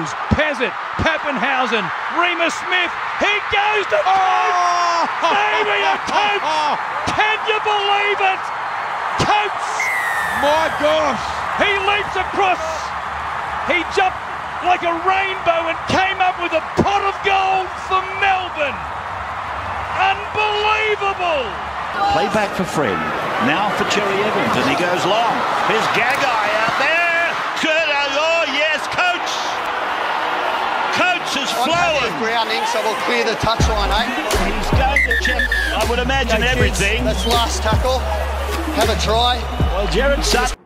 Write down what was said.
Jones, Pezzett, Pappenhausen, Remus Smith. He goes to Coates! Xavier Coates! Can you believe it? Coates! My gosh! He leaps across. He jumped like a rainbow and came up with a pot of gold for Melbourne. Unbelievable! Play back for Fred. Now for Cherry Evans, and he goes long. Here's Gagai out there. Oh yes, Coates! Coates is flowing. Grounding, so we'll clear the touchline, eh? He's going to check, I would imagine, everything. That's last tackle. Have a try. Well, Jared Sutton.